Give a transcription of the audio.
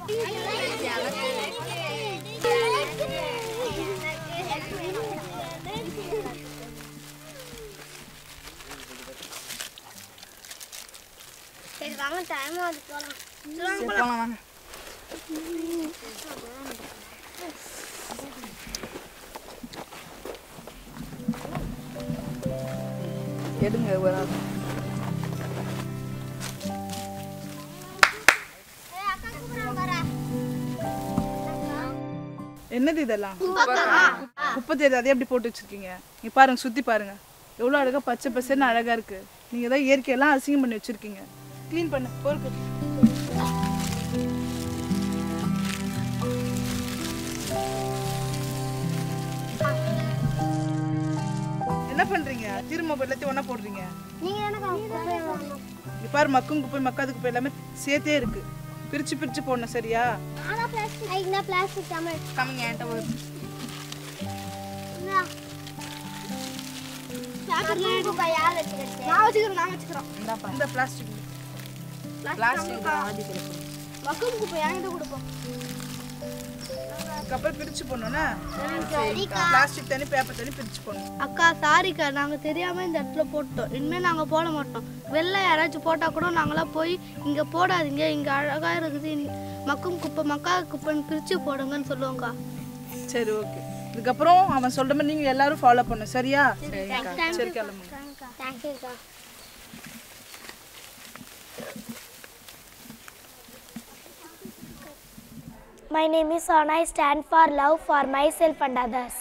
சரி வாங்க டைம் ஆகுது போலாம். போலாம் வாங்க. எடுங்க ஒரு ஆள். என்னது இதெல்லாம்? குப்பை தேடி அதே எப்படி போட்டு வச்சிருக்கீங்க? நீ பாருங்க, சுத்தி பாருங்க, எவ்வளோ அழகா பச்சை பசேன்னு அழகா இருக்கு. நீங்க தான் இயற்கையெல்லாம் அசிங்கம் பண்ணி வச்சிருக்கீங்க. க்ளீன் பண்ணு பொறுக்கு. என்ன பண்றீங்க? திரும்ப எல்லாத்தையும் ஒண்ணா போடுறீங்க. நீங்க என்ன பாரு, மக்கும் குப்பை மக்காத குப்பை எல்லாமே சேர்த்தே இருக்கு. பிரிச்சு பிரிச்சு போடணும், சரியா? ஆனா பிளாஸ்டிக் ஐனா பிளாஸ்டிக் தமிழ் கம்மிங்க என்கிட்ட ஒரு குப்பை யார் வச்சிருக்கீங்க? நான் வச்சுக்கிறேன். இந்த பிளாஸ்டிக் மக்கும் குப்பை யார்கிட்ட கொடுப்போம்? கப்பல் பிரிச்சு போடணும்னா பிளாஸ்டிக் தனி பேப்பர் தனி பிரிச்சு போடணும். அக்கா சாரிக்கா, நாங்கள் தெரியாமல் இந்த இடத்துல போட்டோம். இனிமேல் நாங்கள் போட மாட்டோம். வெளில யாராச்சும் போட்டால் கூட நாங்களாம் போய் இங்கே போடாதீங்க, இங்கே அழகாக இருக்குது, மக்கும் குப்பை மக்காத குப்பைன்னு பிரித்து போடுங்கன்னு சொல்லுவோங்க்கா. சரி, ஓகே. இதுக்கப்புறம் அவன் சொல்கிற மாதிரி நீங்கள் எல்லாரும் ஃபாலோ பண்ணணும், சரியா? சரி, கிளம்புங்க. தேங்க்யூக்கா. My name is Sona. I stand for love for myself and others.